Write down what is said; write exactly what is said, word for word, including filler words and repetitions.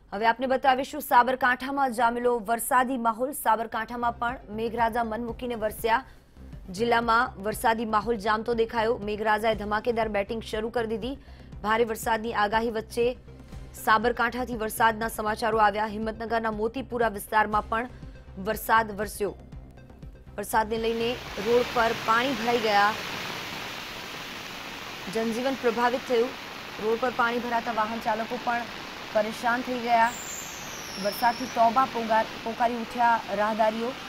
હવે આપને બતાવીશું સાબરકાંઠામાં જામેલો વરસાદી માહોલ। સાબરકાંઠામાં પણ મેઘરાજા મન મૂકીને વરસ્યા। જિલ્લામાં વરસાદી માહોલ જામતો દેખાયો। મેઘરાજાએ ધમાકેદાર બેટિંગ શરૂ કરી દીધી। ભારે વરસાદની આગાહી વચ્ચે સાબરકાંઠાથી વરસાદના સમાચારો આવ્યા। હિંમતનગરના મોતીપુરા વિસ્તારમાં પણ વરસાદ વરસ્યો। વરસાદને લઈને રોડ પર પાણી ભરાઈ ગયા। જનજીવન પ્રભાવિત થયું। રોડ પર પાણી ભરાતા વાહન ચાલકો પણ परेशान थी गया। वरसादथी तौबा पोकारी उठ्या राहदारीओ।